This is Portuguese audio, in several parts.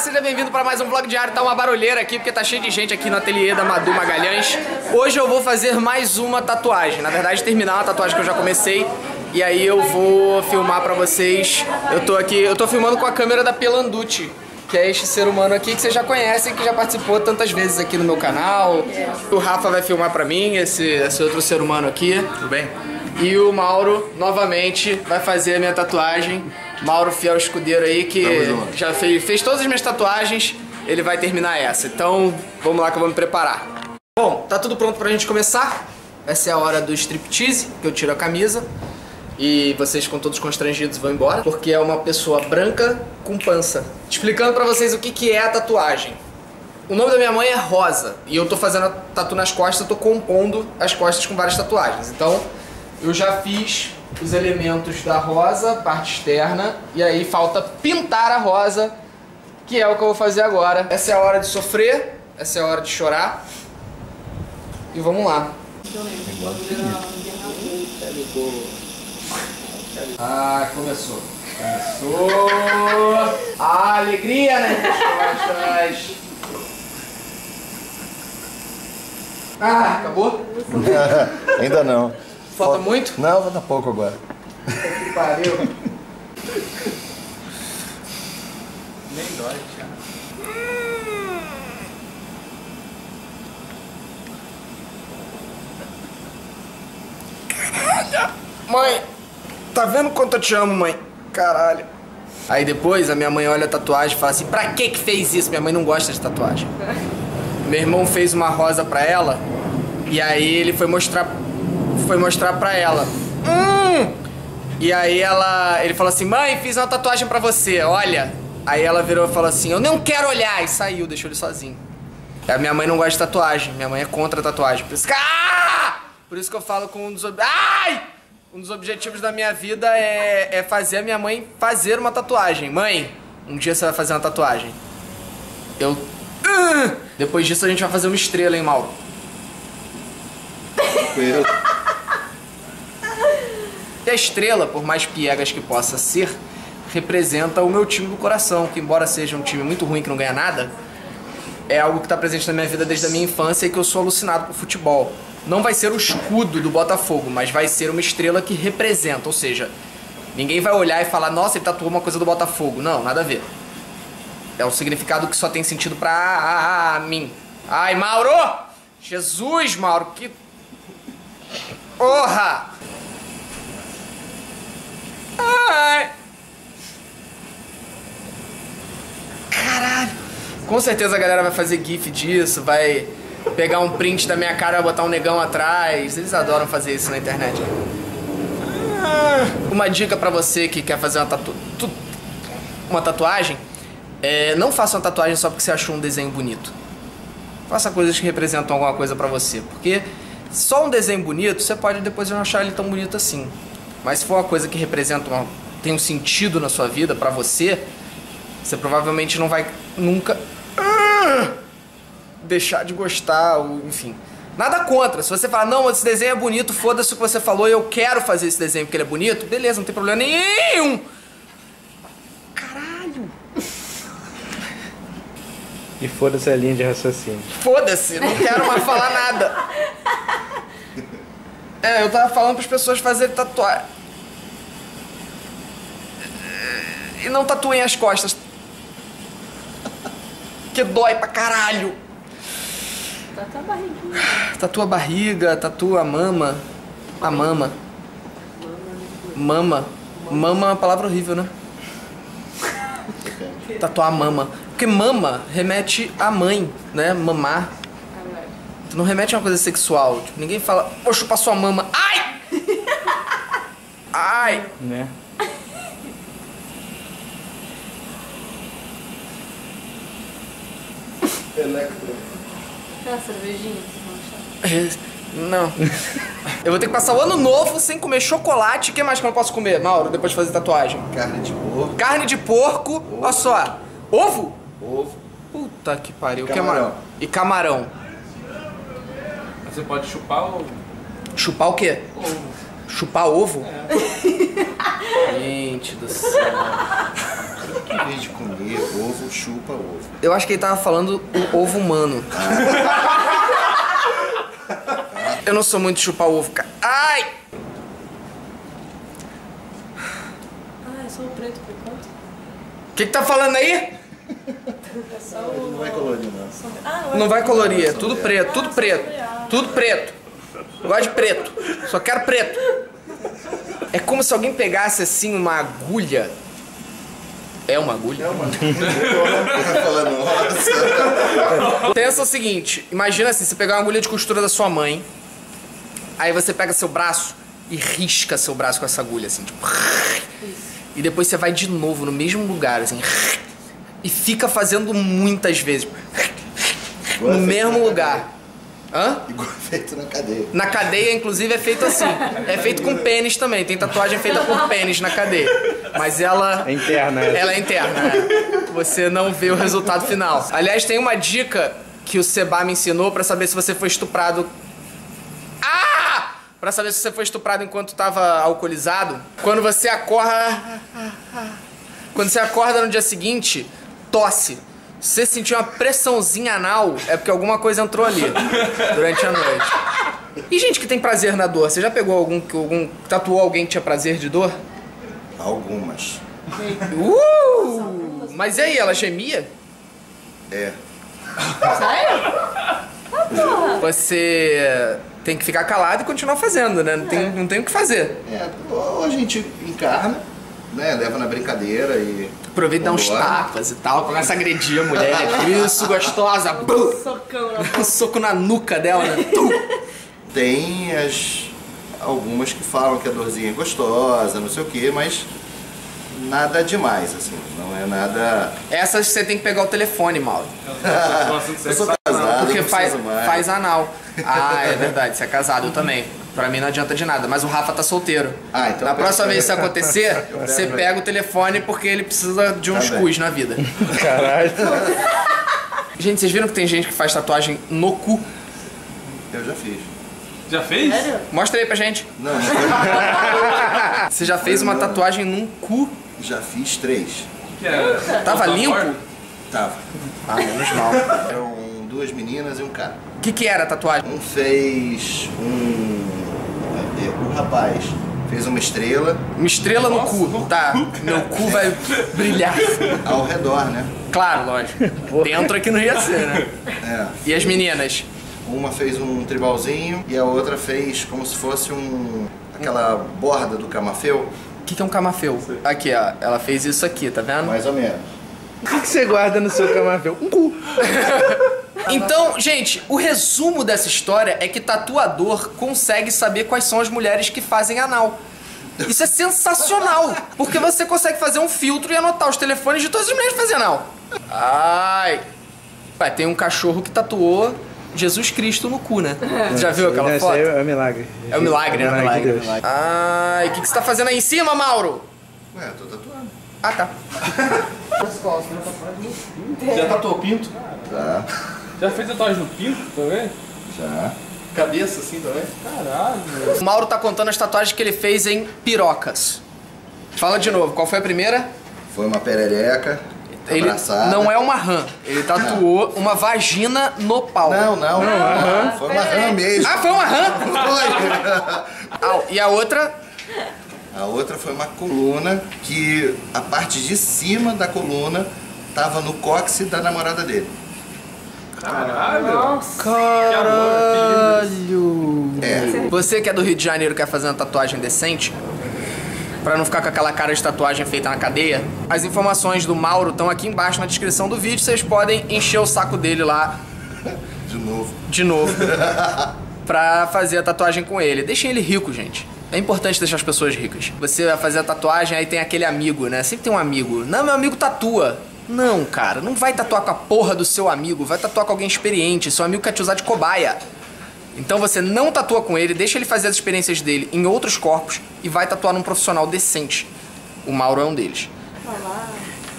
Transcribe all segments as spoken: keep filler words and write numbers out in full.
seja bem-vindo para mais um vlog diário. Tá uma barulheira aqui porque tá cheio de gente aqui no ateliê da Madu Magalhães. Hoje eu vou fazer mais uma tatuagem. Na verdade, terminar uma tatuagem que eu já comecei. E aí eu vou filmar pra vocês. Eu tô aqui, eu tô filmando com a câmera da Pelanducci, que é este ser humano aqui que vocês já conhecem, que já participou tantas vezes aqui no meu canal. O Rafa vai filmar pra mim, esse, esse outro ser humano aqui. Tudo bem? E o Mauro, novamente, vai fazer a minha tatuagem. Mauro, fiel escudeiro aí, que já fez, fez todas as minhas tatuagens. Ele vai terminar essa. Então, vamos lá que eu vou me preparar. Bom, tá tudo pronto pra gente começar. Essa é a hora do striptease, que eu tiro a camisa. E vocês, com todos constrangidos, vão embora. Porque é uma pessoa branca com pança. Explicando pra vocês o que, que é a tatuagem. O nome da minha mãe é Rosa. E eu tô fazendo a tatu nas costas, eu tô compondo as costas com várias tatuagens. Então, eu já fiz os elementos da rosa, parte externa. E aí falta pintar a rosa, que é o que eu vou fazer agora. Essa é a hora de sofrer, essa é a hora de chorar. E vamos lá. Ah, começou. Começou. A alegria, né? Costas. Ah, acabou? Ainda não. Falta Falta muito? Não, falta pouco agora. Que pariu. Nem dói, Thiago. Caralho. Mãe, tá vendo quanto eu te amo, mãe? Caralho. Aí depois a minha mãe olha a tatuagem e fala assim: pra que que fez isso? Minha mãe não gosta de tatuagem. Meu irmão fez uma rosa pra ela. E aí ele foi mostrar Foi mostrar pra ela. Hum! E aí ela, ele falou assim: mãe, fiz uma tatuagem pra você, olha. Aí ela virou e falou assim: eu não quero olhar. E saiu, deixou ele sozinho. A minha mãe não gosta de tatuagem. Minha mãe é contra a tatuagem. Por isso que, ah! Por isso que eu falo com um dos... Ai! Um dos objetivos da minha vida é, é fazer a minha mãe fazer uma tatuagem. Mãe, um dia você vai fazer uma tatuagem. Eu... Uh! Depois disso a gente vai fazer uma estrela, hein, Mauro? E a estrela, por mais piegas que possa ser, representa o meu time do coração, que embora seja um time muito ruim que não ganha nada, é algo que está presente na minha vida desde a minha infância e que eu sou alucinado por futebol. Não vai ser o escudo do Botafogo, mas vai ser uma estrela que representa, ou seja, ninguém vai olhar e falar: nossa, ele tatuou uma coisa do Botafogo. Não, nada a ver. É um significado que só tem sentido pra mim. Ai, Mauro! Jesus, Mauro, que... Porra! Ai! Caralho! Com certeza a galera vai fazer gif disso, vai pegar um print da minha cara e botar um negão atrás. Eles adoram fazer isso na internet. Uma dica pra você que quer fazer uma, tatu... uma tatuagem: é, não faça uma tatuagem só porque você achou um desenho bonito. Faça coisas que representam alguma coisa pra você, porque só um desenho bonito, você pode depois não achar ele tão bonito assim. Mas se for uma coisa que representa, uma, tem um sentido na sua vida, pra você, você provavelmente não vai nunca uh, deixar de gostar, ou enfim. Nada contra. Se você falar: não, esse desenho é bonito, foda-se o que você falou, eu quero fazer esse desenho porque ele é bonito, beleza, não tem problema nenhum. Caralho. E foda-se a linha de raciocínio. Foda-se, não quero mais falar nada. É, eu tava falando para as pessoas fazerem tatuagem. E não tatuem as costas. Que dói pra caralho. Tatua a barriguinha. Tatua a barriga, tatua a mama. A mama. Mama. Mama é uma palavra horrível, né? Tatuar a mama. Porque mama remete à mãe, né? Mamar. Não remete a uma coisa sexual. Tipo, ninguém fala: vou chupar sua mama. Ai! Ai! Né? Aquela cervejinha que vocês vão achar? Não. Eu vou ter que passar o ano novo sem comer chocolate. O que mais que eu não posso comer, Mauro, depois de fazer tatuagem? Carne de porco. Carne de porco. Ovo. Olha só. Ovo? Ovo. Puta que pariu. Camarão. Que é e camarão. Você pode chupar ou... Chupar o quê? Ovo. Chupar ovo? É. Gente do céu. Em vez de comer ovo, chupa ovo. Eu acho que ele tava falando o ovo humano. Eu não sou muito de chupar ovo, cara. Ai! Ah, é só o preto por enquanto? O que que tá falando aí? É só o... Não vai colorir, não. Ah, Não vai colorir, é tudo preto, tudo preto. Tudo preto. Eu gosto de preto. Só quero preto. É como se alguém pegasse assim uma agulha. É uma agulha? É uma. Vai falando, nossa. Pensa o seguinte, imagina assim, você pegar uma agulha de costura da sua mãe, aí você pega seu braço e risca seu braço com essa agulha, assim, tipo... E depois você vai de novo no mesmo lugar, assim... E fica fazendo muitas vezes. No mesmo lugar. Hã? Igual feito na cadeia. Na cadeia, inclusive, é feito assim. É feito com pênis também. Tem tatuagem feita por pênis na cadeia. Mas ela... É interna. É. Ela é interna, é. Você não vê o resultado final. Aliás, tem uma dica que o Seba me ensinou pra saber se você foi estuprado... Ah! Pra saber se você foi estuprado enquanto tava alcoolizado. Quando você acorda... Quando você acorda no dia seguinte, tosse. Se você sentir uma pressãozinha anal, é porque alguma coisa entrou ali durante a noite. E gente que tem prazer na dor, você já pegou algum, algum tatuou alguém que tinha prazer de dor? Algumas. Uh! Mas e aí, ela gemia? É. Sério? Você tem que ficar calado e continuar fazendo, né? Não tem, não tem o que fazer. É, ou a gente encarna, né? Leva na brincadeira e... Aproveita e dá uns Vambora. tapas e tal, começa a agredir a mulher. Isso, gostosa. Bum! Socão na Um soco na nuca dela, né? Tum! Tem as... algumas que falam que a dorzinha é gostosa, não sei o que, mas nada demais, assim, não é nada... Essas você tem que pegar o telefone, Mauro. Eu sou casado, Porque não faz, preciso mais. faz anal. Ah, é verdade, você é casado, eu também. Pra mim não adianta de nada, mas o Rafa tá solteiro. Ah, então Na pega- próxima vez que isso acontecer, pego você ele. pega o telefone porque ele precisa de uns Tá bem. cus na vida. Caralho. Gente, vocês viram que tem gente que faz tatuagem no cu? Eu já fiz. Já fez? Sério? Mostra aí pra gente. Não, não foi- Você já fez uma tatuagem num cu? já fiz três. Que é? Tava limpo? Tava. Ah, menos mal. Eram duas meninas e um cara. O que que era a tatuagem? Um fez um... O rapaz fez uma estrela Uma estrela no cu. Tá, meu cu vai brilhar. ao redor, né? Claro, lógico. Dentro aqui não ia ser, né? É. E as meninas? Uma fez um tribalzinho e a outra fez como se fosse um... aquela borda do camafeu. O que que é um camafeu? Aqui, ó. Ela fez isso aqui, tá vendo? Mais ou menos. O que, que você guarda no seu camafeu? Um cu. Então, gente, o resumo dessa história é que tatuador consegue saber quais são as mulheres que fazem anal. Isso é sensacional, porque você consegue fazer um filtro e anotar os telefones de todas as mulheres que fazem anal. Ai. Ué, tem um cachorro que tatuou Jesus Cristo no cu, né? Você já viu aquela Não, foto? Isso aí é um milagre. É um milagre, né? É um milagre de Deus. Ai, o que, que você tá fazendo aí em cima, Mauro? Ué, tô tatuando. Ah, tá. Já tatuou o pinto? Tá. Já fez tatuagem no pinto também? Já. Cabeça assim também? Caralho. O Mauro tá contando as tatuagens que ele fez em pirocas. Fala de novo, qual foi a primeira? Foi uma perereca, Ele abraçada. não é uma rã, ele tatuou uma vagina no pau. Não, não. não. Foi uma rã mesmo. Ah, foi uma rã? Foi. Ah, e a outra? A outra foi uma coluna que a parte de cima da coluna tava no cóccix da namorada dele. Caralho. Nossa. Caralho! É. Você que é do Rio de Janeiro e quer fazer uma tatuagem decente, pra não ficar com aquela cara de tatuagem feita na cadeia, as informações do Mauro estão aqui embaixo na descrição do vídeo, vocês podem encher o saco dele lá De novo. de novo pra fazer a tatuagem com ele. Deixem ele rico, gente. É importante deixar as pessoas ricas. Você vai fazer a tatuagem, aí tem aquele amigo, né? Sempre tem um amigo. Não, meu amigo tatua. Não, cara, não vai tatuar com a porra do seu amigo, vai tatuar com alguém experiente. Seu amigo quer te usar de cobaia. Então você não tatua com ele, deixa ele fazer as experiências dele em outros corpos e vai tatuar num profissional decente. O Mauro é um deles. Vai lá.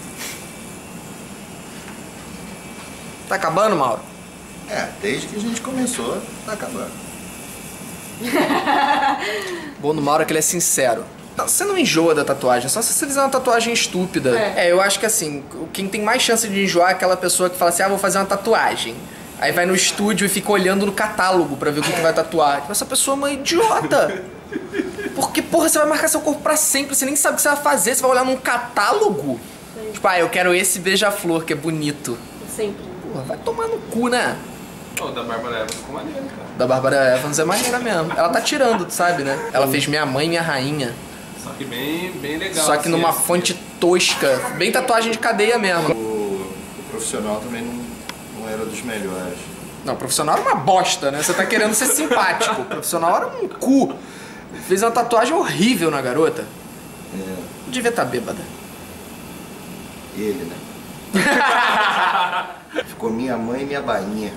Tá acabando, Mauro? É, desde que a gente começou, tá acabando. O bom do Mauro é que ele é sincero. Não, você não enjoa da tatuagem, só se você fizer uma tatuagem estúpida. É. É, eu acho que assim, quem tem mais chance de enjoar é aquela pessoa que fala assim, ah, vou fazer uma tatuagem. Aí vai no estúdio e fica olhando no catálogo pra ver o que, que vai tatuar. Tipo, essa pessoa é uma idiota. Porque, porra, você vai marcar seu corpo pra sempre, você nem sabe o que você vai fazer, você vai olhar num catálogo. Sim. Tipo, ah, eu quero esse beija-flor, que é bonito. Sempre. Porra, vai tomar no cu, né? Pô, da Bárbara Evans ficou maneiro, cara. Da Bárbara Evans é maneira mesmo. Ela tá tirando, tu sabe, né? Ela fez Minha Mãe, Minha Rainha. Só que bem, bem legal. Só que assim, numa assim. fonte tosca. Bem tatuagem de cadeia mesmo. O, o profissional também não, não era dos melhores. Não, o profissional era uma bosta, né? Você tá querendo ser simpático. O profissional era um cu. Fez uma tatuagem horrível na garota. É, Devia estar bêbada. ele, né? Ficou Minha Mãe e Minha Bainha.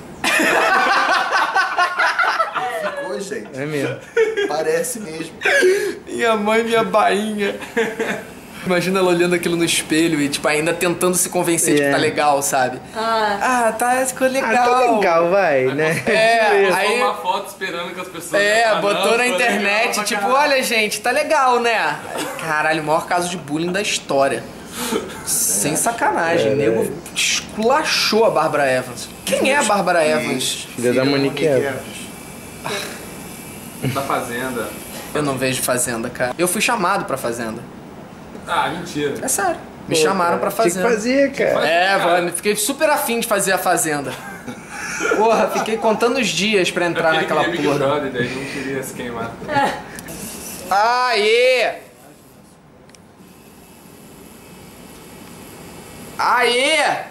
Ficou, gente. É mesmo. Parece mesmo. Minha mãe, minha bainha. Imagina ela olhando aquilo no espelho e, tipo, ainda tentando se convencer de que É. tá legal, sabe? Ah, Ah, tá, ficou legal. Ah, tá legal, vai, né? É, Postou aí... uma foto esperando que as pessoas... É, Ah, não, botou na ficou internet, legal pra tipo, caralho. olha, gente, tá legal, né? Aí, caralho, o maior caso de bullying da história. Sem sacanagem, o nego esculachou a Bárbara Evans. Quem é a Bárbara Evans? Filha da Monique Evans. Da Fazenda. Eu não vejo Fazenda, cara. Eu fui chamado pra Fazenda. Ah, mentira. É sério. Me Pô, chamaram cara, pra tinha que Fazenda. fazer, cara. É, Cara. mano, fiquei super afim de fazer a Fazenda. Porra, fiquei contando os dias pra entrar Porque ele naquela queria Big porra. Brother, daí não queria se queimar. Aê! Aê!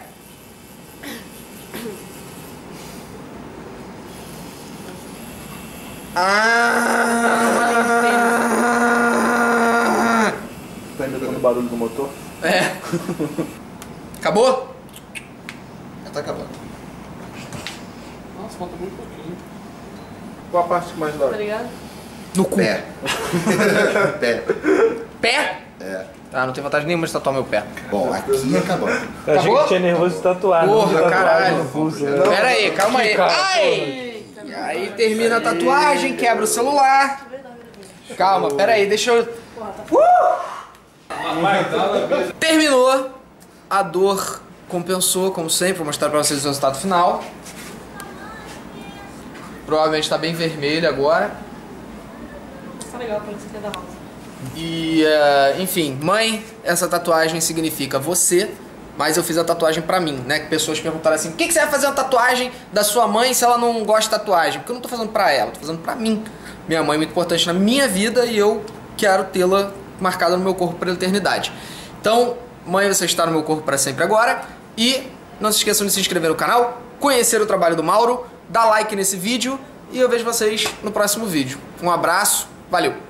Ah! Tá imitando o barulho do motor? É. Acabou? Já tá acabando. Nossa, falta muito pouquinho. Qual a parte que mais tá dói? ligado? No cu. Pé. Pé. Pé? É. Ah, não tenho vontade nenhuma de tatuar meu pé. Bom, aqui acabou. Eu achei Acabou? que tinha nervoso de tatuar. não de Porra, tatuagem caralho. no pulso, né? Pera aí, calma aí. Ai! Eita, E aí termina a tatuagem, quebra o celular. Calma, pera aí, deixa eu... Uh! Terminou. A dor compensou, como sempre. Vou mostrar pra vocês o resultado final. Provavelmente tá bem vermelho agora. tá legal pra você ter da rosa. E, uh, enfim, mãe, essa tatuagem significa você, mas eu fiz a tatuagem pra mim, né? Que pessoas perguntaram assim, por que, que você vai fazer uma tatuagem da sua mãe se ela não gosta de tatuagem? Porque eu não tô fazendo pra ela, tô fazendo pra mim. Minha mãe é muito importante na minha vida e eu quero tê-la marcada no meu corpo pela eternidade. Então, mãe, você está no meu corpo para sempre agora. E não se esqueçam de se inscrever no canal, conhecer o trabalho do Mauro, dar like nesse vídeo e eu vejo vocês no próximo vídeo. Um abraço, valeu!